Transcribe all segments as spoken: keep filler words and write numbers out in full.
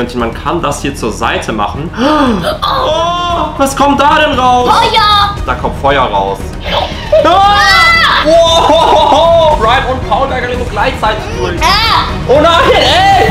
Leontin, man kann das hier zur Seite machen. Oh, was kommt da denn raus? Feuer! Da kommt Feuer raus. Ah! Wow! Brian und Paul Berger gleichzeitig durch. Ah! Oh nein, ey!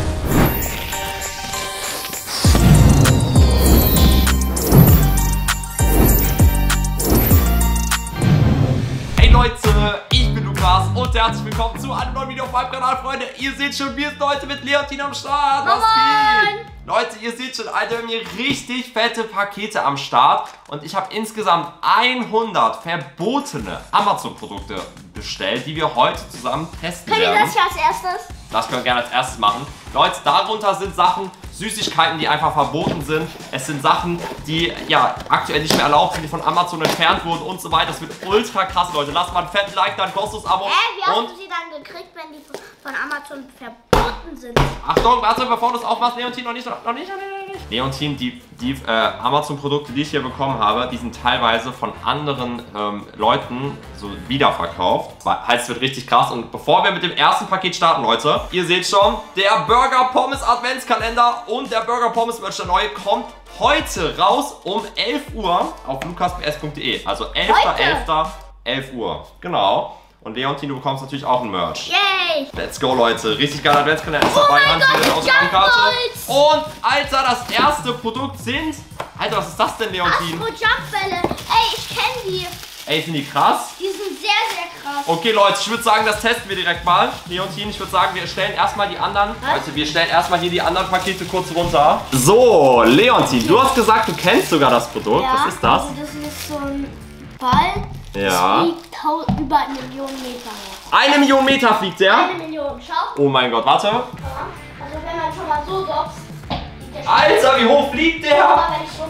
Hey Leute, ich bin Lukas und herzlich willkommen zu einem neuen Video auf meinem Kanal, Freunde. Ihr seht schon, wir sind heute mit Leontin am Start. Was geht? Leute, ihr seht schon, Alter, wir haben hier richtig fette Pakete am Start. Und ich habe insgesamt hundert verbotene Amazon-Produkte bestellt, die wir heute zusammen testen Können werden. wir das hier als erstes? Das können wir gerne als erstes machen. Leute, darunter sind Sachen, Süßigkeiten, die einfach verboten sind. Es sind Sachen, die ja aktuell nicht mehr erlaubt sind, die von Amazon entfernt wurden und so weiter. Das wird ultra krass, Leute. Lasst mal einen fetten Like, dann kostenloses Abo. Hä, wie hast und du sie dann gekriegt, wenn die von Amazon verboten sind? Achtung, warte, bevor du es aufmachst, Leontin, noch nicht, noch nicht, noch nicht, noch nicht. Leontin, die, die äh, Amazon-Produkte, die ich hier bekommen habe, die sind teilweise von anderen ähm, Leuten so wiederverkauft. Heißt, es wird richtig krass. Und bevor wir mit dem ersten Paket starten, Leute, ihr seht schon, der Burger Pommes Adventskalender und der Burger Pommes Merch, der neue, kommt heute raus um elf Uhr auf lukas p s punkt de. Also elfter elfter elf Uhr. Genau. Und Leontin, du bekommst natürlich auch ein Merch. Yay! Let's go, Leute. Richtig geiler Adventskalender ist Oh dabei. mein Gott, Handspiele, Autogrammkarte. Jumpballs! Und, Alter, das erste Produkt sind... Alter, was ist das denn, Leontin? Astro Jumpbälle. Ey, ich kenne die. Ey, sind die krass? Die sind sehr, sehr krass. Okay, Leute, ich würde sagen, das testen wir direkt mal. Leontin, ich würde sagen, wir stellen erstmal die anderen... Was? Leute, wir stellen erstmal hier die anderen Pakete kurz runter. So, Leontin, du hast gesagt, du kennst sogar das Produkt. Ja, Was ist das? Also das ist so ein Ball. Ja. Das fliegt tau- über eine Million Meter hoch. Eine Million Meter fliegt der? Eine Million, schau. Oh mein Gott, warte. Ja. Also wenn man schon mal so boxt, fliegt der schon. Alter, wie hoch fliegt der? Aber wenn ich so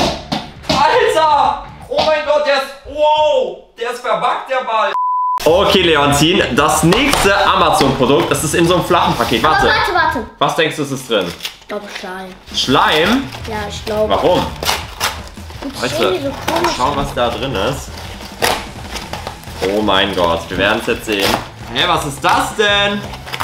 mache. Alter! Oh mein Gott, der ist... Wow! Der ist verbuggt, der Ball. Okay, Leontin, das nächste Amazon-Produkt, das ist in so einem flachen Paket. Aber Warte. warte, warte. Was denkst du, ist es drin? Ich glaube Schleim. Schleim? Ja, ich glaube. Warum? Das sieht Leute, irgendwie so komisch schauen, was da drin ist. Oh mein Gott, wir werden es jetzt sehen. Hä, was ist das denn?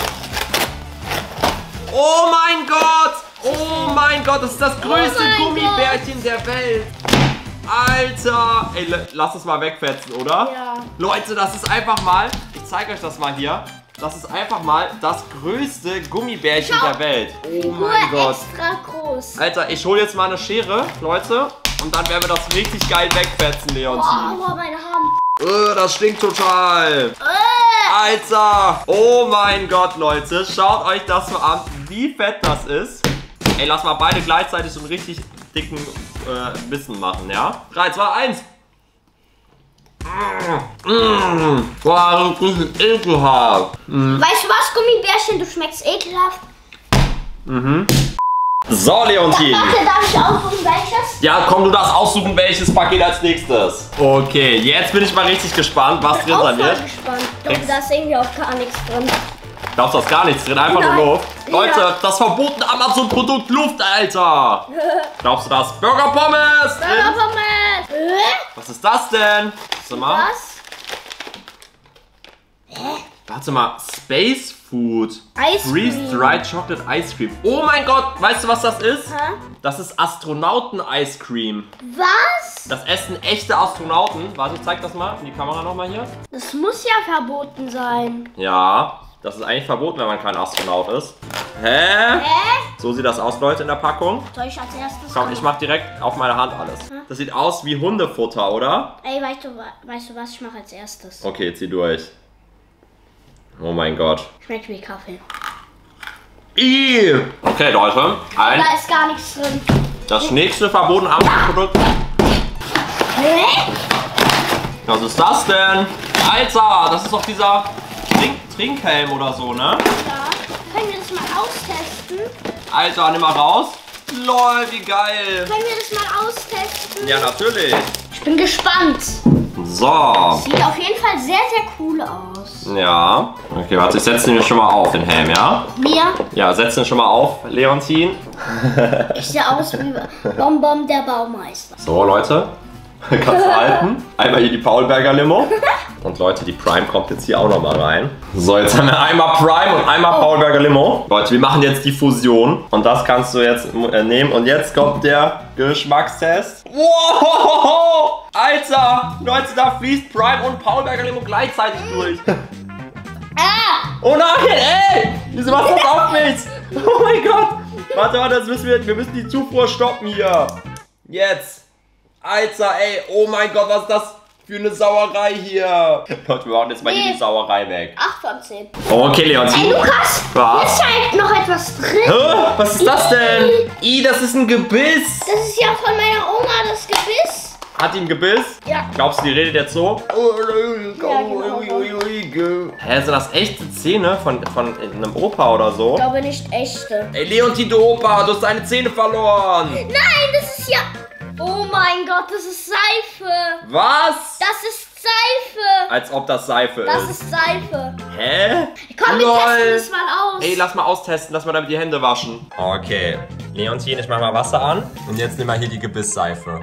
Oh mein Gott! Oh mein Gott, das ist das größte mein Gummibärchen der Welt. Alter! Ey, lass es mal wegfetzen, oder? Ja. Leute, das ist einfach mal, ich zeige euch das mal hier. Das ist einfach mal das größte Gummibärchen Schau. der Welt. Oh Nur mein Gott. extra groß. Alter, ich hole jetzt mal eine Schere, Leute. Und dann werden wir das richtig geil wegfetzen, Leontin. Oh, meine Hand. Äh, das stinkt total. Äh. Alter. Oh mein Gott, Leute. Schaut euch das mal an, wie fett das ist. Ey, lass mal beide gleichzeitig so einen richtig dicken äh, Bissen machen, ja? drei, zwei, eins. Mmh. Mmh. Boah, das ist richtig ekelhaft. Mmh. Weißt du was, Gummibärchen? Du schmeckst ekelhaft. Mhm. So, Leontin. Warte, darf ich aussuchen, welches? Ja, komm, du darfst aussuchen, welches Paket als nächstes. Okay, jetzt bin ich mal richtig gespannt, was drin Ich bin sein auch voll wird. gespannt. Doch, Kriegst- da ist irgendwie auch gar nichts drin. Glaubst du, da ist gar nichts drin? Einfach Nein. nur Luft. Ja. Leute, das verbotene Amazon-Produkt Luft, Alter. Glaubst du, da ist Burger Pommes drin? Burger Pommes. Äh? Was ist das denn? Warte mal. Was? Warte mal. Space Food. Ice Cream. Freeze-Dried Chocolate Ice Cream. Oh mein Gott, weißt du, was das ist? Hä? Das ist Astronauten-Ice Cream. Was? Das essen echte Astronauten. Warte, ich zeig das mal in die Kamera nochmal hier. Das muss ja verboten sein. Ja, das ist eigentlich verboten, wenn man kein Astronaut ist. Hä? Hä? So sieht das aus, Leute, in der Packung. Soll ich als erstes? Komm, ich mach direkt auf meine Hand alles. Das sieht aus wie Hundefutter, oder? Ey, weißt du, wa- weißt du was? Ich mache als erstes. Okay, zieh durch. Oh mein Gott. Schmeckt wie Kaffee. Ih. Okay, Leute. Ein, Da ist gar nichts drin. das nächste verbotene Amazon-Produkt. Hä? Was ist das denn? Alter, das ist doch dieser Trink Trinkhelm oder so, ne? Ja. Können wir das mal austesten? Alter, nimm mal raus. Lol, wie geil. Können wir das mal austesten? Ja, natürlich. Ich bin gespannt. So. Sieht auf jeden Fall sehr, sehr cool aus. Ja. Okay, warte, ich setze den schon mal auf, den Helm, ja? Mir? Ja, setz den schon mal auf, Leontin. Ich sehe aus wie Bonbon der Baumeister. So, Leute. Kannst du halten. Einmal hier die Paulberger Limo. Und Leute, die Prime kommt jetzt hier auch nochmal rein. So, jetzt haben wir einmal Prime und einmal Paulberger Limo. Leute, wir machen jetzt die Fusion. Und das kannst du jetzt äh, nehmen. Und jetzt kommt der Geschmackstest. Wow! Alter! Leute, da fließt Prime und Paulberger Limo gleichzeitig durch. Oh nein, ey! Wieso machst du das auf mich? Oh mein Gott! Warte, warte, das müssen wir, wir müssen die Zufuhr stoppen hier. Jetzt. Alter, ey, oh mein Gott, was ist das für eine Sauerei hier? Leute, wir machen jetzt mal nee. hier die Sauerei weg. acht von zehn. Okay, Leon. Ey, Lukas, was? Hier scheint noch etwas drin. Hä? Was ist das denn? I, das ist ein Gebiss. Das ist ja von meiner Oma, das Gebiss. Hat die ein Gebiss? Ja. Glaubst du, die redet jetzt so? Ja, genau. Hä, sind das echte Zähne von, von einem Opa oder so? Ich glaube nicht echte. Ey, Leontin, du Opa, du hast deine Zähne verloren. Nein, das ist ja... Oh mein Gott, das ist Seife. Was? Das ist Seife. Als ob das Seife ist. Das ist Seife. Hä? Komm, wir testen das mal aus. Ey, lass mal austesten, lass mal damit die Hände waschen. Okay, Leontin, ich mach mal Wasser an. Und jetzt nimm mal hier die Gebissseife.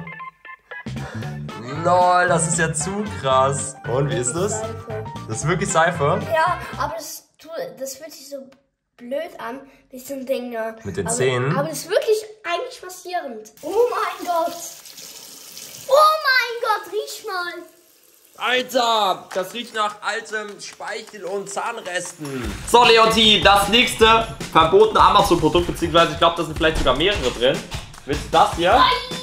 Lol, das ist ja zu krass. Und wie ist das? Seife. Das ist wirklich Seife? Ja, aber das, das fühlt sich so blöd an, diesen Dinger. Mit den aber, Zähnen? Aber es ist wirklich eigentlich massierend. Oh mein Gott. Oh mein Gott, riech mal. Alter, das riecht nach altem Speichel und Zahnresten. So, Leontin, das nächste verbotene Amazon-Produkt, beziehungsweise ich glaube, da sind vielleicht sogar mehrere drin. Willst du das hier?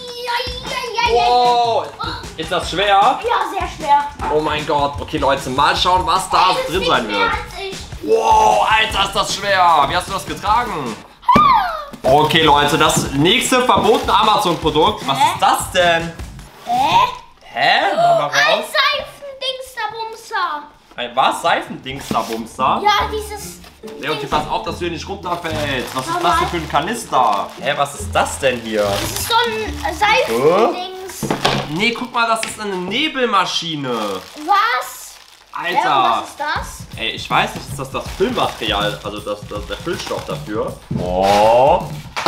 Wow, ist das schwer? Ja, sehr schwer. Oh mein Gott. Okay, Leute, mal schauen, was da Ey, drin sein wird. Mehr als ich. Wow, Alter, ist das schwer. Wie hast du das getragen? Okay, Leute, das nächste verbotene Amazon-Produkt. Was ist das denn? Hä? Hä? Mach mal Ein raus. Seifendingsterbumser. Ein was? Seifendingsterbumser? Ja, dieses... Leontin, pass auf, dass du hier nicht runterfällst. Was ist das denn für ein Kanister? Hä, was ist das denn hier? Das ist so ein Seifendings. Nee, guck mal, das ist eine Nebelmaschine. Was? Alter. Ja, was ist das? Ey, ich weiß nicht, ist das das Füllmaterial, also das, das, der Füllstoff dafür? Oh.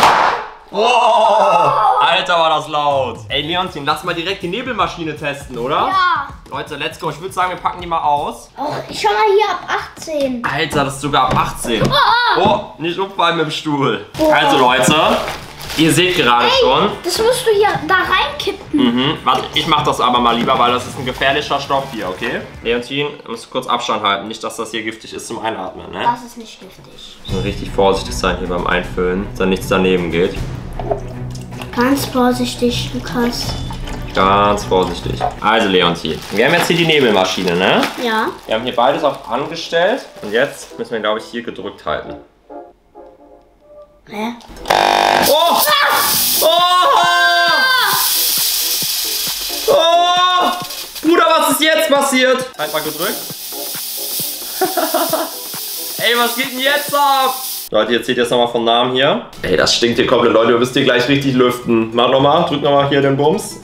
Wow. Alter, war das laut. Ey, Leontin, lass mal direkt die Nebelmaschine testen, oder? Ja. Leute, let's go. Ich würde sagen, wir packen die mal aus. Oh, schau mal hier, ab achtzehn. Alter, das ist sogar ab achtzehn. Oh, Oh, nicht umfallen mit dem Stuhl. Oh. Also, Leute, ihr seht gerade Ey, schon. Das musst du hier da reinkippen. Mhm. Warte, ich mach das aber mal lieber, weil das ist ein gefährlicher Stoff hier, okay? Leontin, musst du kurz Abstand halten. Nicht, dass das hier giftig ist zum Einatmen, ne? Das ist nicht giftig. Wir müssen richtig vorsichtig sein hier beim Einfüllen, dass da nichts daneben geht. Ganz vorsichtig, Lukas. Ganz vorsichtig. Also, Leontin, wir haben jetzt hier die Nebelmaschine, ne? Ja. Wir haben hier beides auf angestellt. Und jetzt müssen wir, glaube ich, hier gedrückt halten. Hä? Oh! Oh! Oh! Bruder, was ist jetzt passiert? Halt mal gedrückt. Ey, was geht denn jetzt ab? Leute, jetzt seht ihr es nochmal von Namen hier. Ey, das stinkt hier komplett, Leute. Ihr müsst hier gleich richtig lüften. Mach nochmal, drück nochmal hier den Bums.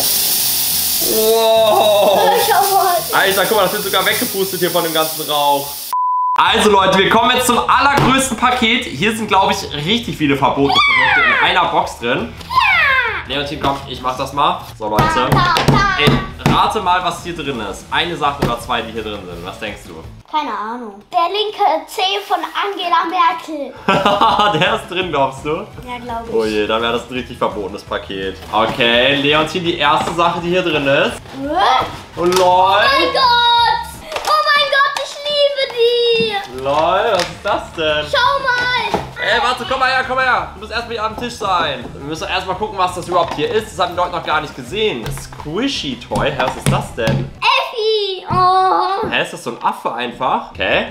Wow! Schau mal. Alter, guck mal, das wird sogar weggepustet hier von dem ganzen Rauch. Also Leute, wir kommen jetzt zum allergrößten Paket. Hier sind, glaube ich, richtig viele verbotene Produkte in einer Box drin. Leontin, komm, ich mach das mal. So, Leute. Ey, rate mal, was hier drin ist. Eine Sache oder zwei, die hier drin sind. Was denkst du? Keine Ahnung. Der linke Zeh von Angela Merkel. Der ist drin, glaubst du? Ja, glaube ich. Oh je, dann wäre das ein richtig verbotenes Paket. Okay, Leontin, die erste Sache, die hier drin ist. Hä? Oh, lol. Oh mein Gott! Oh mein Gott, ich liebe die! Lol, was ist das denn? Schau mal! Ey, warte, komm mal her, komm mal her. Du musst erstmal hier am Tisch sein. Wir müssen erstmal gucken, was das überhaupt hier ist. Das haben die Leute noch gar nicht gesehen. Squishy Toy. Hä, was ist das denn? Effi! Oh! Hä, ist das so ein Affe einfach? Okay.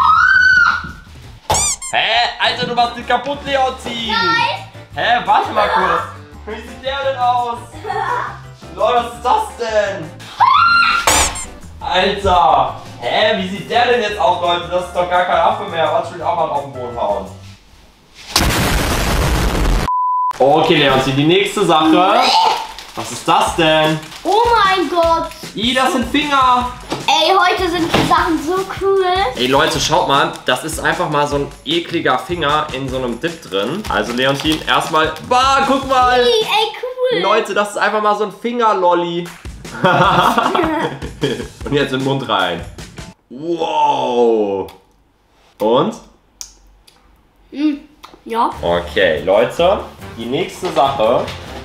Hä? Alter, du machst den kaputt, Leontin. Nein! Hä, warte mal kurz. Wie sieht der denn aus? Leute, was ist das denn? Alter. Hä, wie sieht der denn jetzt aus, Leute? Das ist doch gar kein Affe mehr. Warte, ich will auch mal auf den Boden hauen. Okay, Leontin, die nächste Sache. Was ist das denn? Oh mein Gott! Ih, das sind Finger. Ey, heute sind die Sachen so cool. Ey, Leute, schaut mal. Das ist einfach mal so ein ekliger Finger in so einem Dip drin. Also, Leontin, erstmal... Bah, guck mal. Ey, cool. Leute, das ist einfach mal so ein Fingerlolli. Und jetzt in den Mund rein. Wow. Und? Mm, ja. Okay, Leute. Die nächste Sache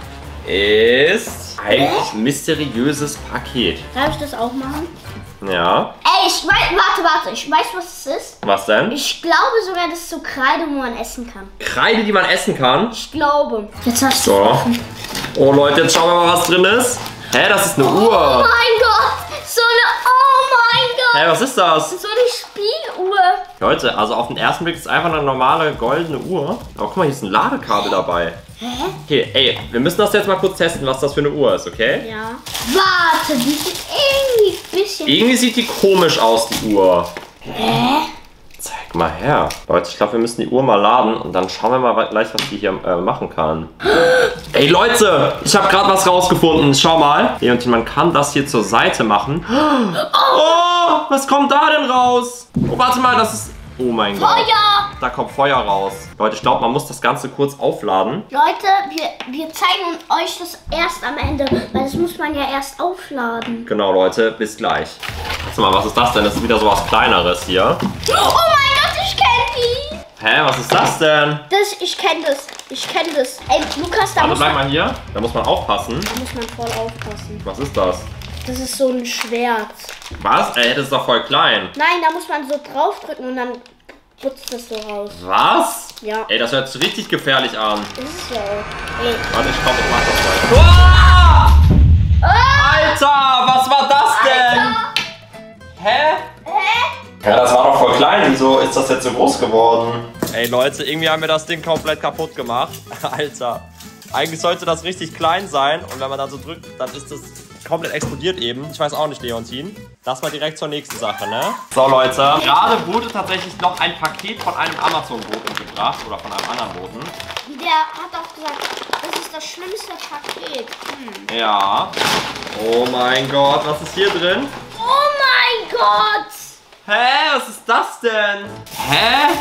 ist eigentlich ein mysteriöses Paket. Darf ich das auch machen? Ja. Ey, ich weiß, warte, warte, ich weiß, was es ist. Was denn? Ich glaube sogar, das ist so Kreide, wo man essen kann. Kreide, die man essen kann? Ich glaube. Jetzt hast du So. Oh Leute, jetzt schauen wir mal, was drin ist. Hä, das ist eine Oh Uhr. mein Gott, so eine, oh mein Gott. Hä, was ist das? So eine Spieluhr. Leute, also auf den ersten Blick ist es einfach eine normale goldene Uhr. Aber guck mal, hier ist ein Ladekabel dabei. Hä? Okay, ey, wir müssen das jetzt mal kurz testen, was das für eine Uhr ist, okay? Ja. Warte, die sieht irgendwie ein bisschen... Irgendwie sieht die komisch aus, die Uhr. Hä? Zeig mal her. Leute, ich glaube, wir müssen die Uhr mal laden und dann schauen wir mal gleich, was die hier äh, machen kann. Ey Leute, ich habe gerade was rausgefunden. Schau mal. Leontin, man kann das hier zur Seite machen. Oh, was kommt da denn raus? Oh, warte mal, das ist... Oh mein Gott. Feuer! Da kommt Feuer raus. Leute, ich glaube, man muss das Ganze kurz aufladen. Leute, wir, wir zeigen euch das erst am Ende, weil das muss man ja erst aufladen. Genau, Leute, bis gleich. Warte mal, was ist das denn? Das ist wieder sowas Kleineres hier. Oh mein Gott, ich kenne die! Hä, was ist das denn? Das, ich kenne das. Ich kenne das. Ey, Lukas, da Warte, muss, bleib man, mal hier. Da muss man aufpassen. da muss man voll aufpassen. Was ist das? Das ist so ein Schwert. Was? Ey, das ist doch voll klein. Nein, da muss man so draufdrücken und dann putzt das so raus. Was? Ja. Ey, das hört sich richtig gefährlich an. Das ist ja auch. Ey. Warte, ich komm, ich mach das mal. Oh! Alter, was war das denn? Alter. Hä? Hä? Ja, das war doch voll klein. Wieso ist das jetzt so groß geworden? Ey, Leute, irgendwie haben wir das Ding komplett kaputt gemacht. Alter. Eigentlich sollte das richtig klein sein. Und wenn man dann so drückt, dann ist das komplett explodiert eben. Ich weiß auch nicht, Leontin. Das war direkt zur nächsten Sache, ne? So, Leute. Gerade wurde tatsächlich noch ein Paket von einem Amazon-Boten gebracht. Oder von einem anderen Boten. Der hat auch gesagt, das ist das schlimmste Paket. Hm. Ja. Oh mein Gott, was ist hier drin? Oh mein Gott! Hä, was ist das denn? Hä?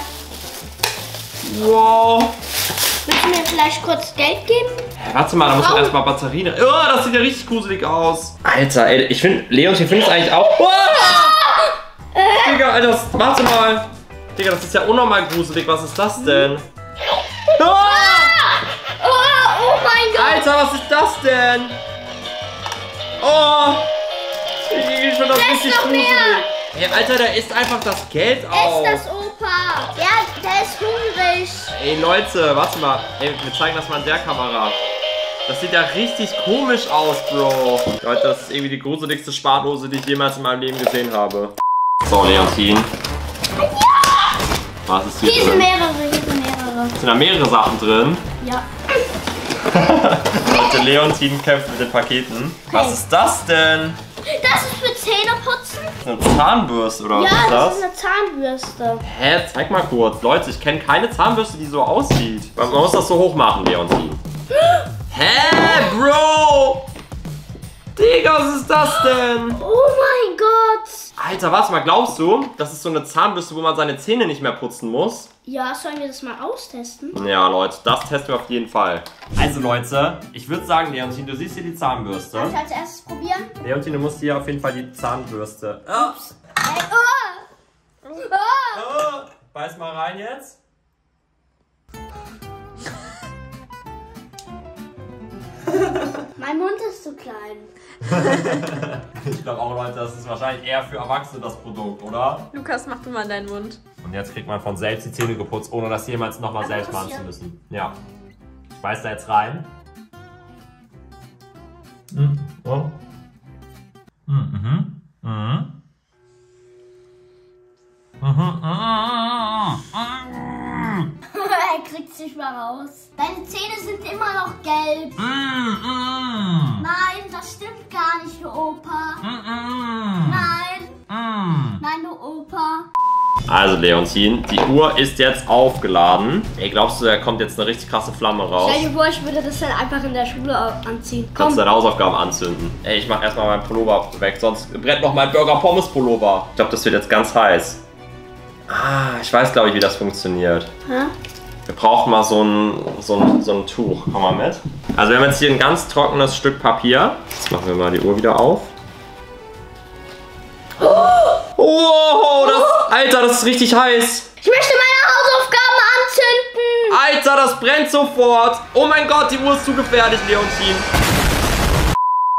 Wow. Willst du mir vielleicht kurz Geld geben? Hä, warte mal, da muss man Oh. erstmal Batterien. Oh, das sieht ja richtig gruselig aus. Alter, ey, ich finde, Leon, ich finde es eigentlich auch. Oh! Äh. Digga, Alter, das, warte mal. Digga, das ist ja unnormal gruselig. Was ist das denn? Oh! Oh, oh mein Gott! Alter, was ist das denn? Oh! Ich finde das Da ist richtig noch gruselig. mehr. Ey, Alter, der isst einfach das Geld auf. Ist das Opa? Der, der ist hungrig. Ey Leute, warte mal. Ey, wir zeigen das mal in der Kamera. Das sieht ja richtig komisch aus, Bro. Leute, das ist irgendwie die gruseligste Spardose, die ich jemals in meinem Leben gesehen habe. So, Leontin. Ja! Was ist hier Hier sind drin? mehrere, hier sind mehrere. Sind da mehrere Sachen drin? Ja. Leute, Leontin kämpft mit den Paketen. Was ist das denn? Das ist für Zähneputzen? Eine Zahnbürste oder was Ja, ist das das? ist eine Zahnbürste. Hä, zeig mal kurz. Leute, ich kenne keine Zahnbürste, die so aussieht. Man muss das so hoch machen, Leontin. Hä, Bro? Digga, was ist das denn? Oh mein Gott. Alter, warte mal, glaubst du, das ist so eine Zahnbürste, wo man seine Zähne nicht mehr putzen muss? Ja, sollen wir das mal austesten? Ja, Leute, das testen wir auf jeden Fall. Also, Leute, ich würde sagen, Leontin, du siehst hier die Zahnbürste. Darf ich als erstes probieren? Leontin, du musst hier auf jeden Fall die Zahnbürste. Oh. Hey, oh. Oh. Oh. Beiß mal rein jetzt. Mein Mund ist zu klein. Ich glaube auch, Leute, das ist wahrscheinlich eher für Erwachsene das Produkt, oder? Lukas, mach du mal deinen Mund. Und jetzt kriegt man von selbst die Zähne geputzt, ohne das jemals nochmal Aber selbst das machen hier- zu müssen. Ja. Ich beiß da jetzt rein. Mhm. Oh. Mhm. Mhm. Mhm. Er kriegt sich mal raus. Deine Zähne sind immer noch gelb. Mhm. Nein, das stimmt gar nicht, du Opa. Mhm. Nein. Mhm. Nein, du Opa. Also Leontin, die Uhr ist jetzt aufgeladen. Ey, glaubst du, da kommt jetzt eine richtig krasse Flamme raus? Stell dir vor, ich würde das dann einfach in der Schule anziehen. Komm. Kannst deine Hausaufgaben anzünden. Ey, ich mach erstmal meinen Pullover weg, sonst brennt noch mein Burger-Pommes-Pullover. Ich glaube, das wird jetzt ganz heiß. Ah, ich weiß, glaube ich, wie das funktioniert. Hä? Wir brauchen mal so ein, so ein, so ein Tuch. Komm mal mit. Also wir haben jetzt hier ein ganz trockenes Stück Papier. Jetzt machen wir mal die Uhr wieder auf. Oh, das, Alter, das ist richtig heiß. Ich möchte meine Hausaufgaben anzünden. Alter, das brennt sofort. Oh mein Gott, die Uhr ist zu gefährlich, Leontin.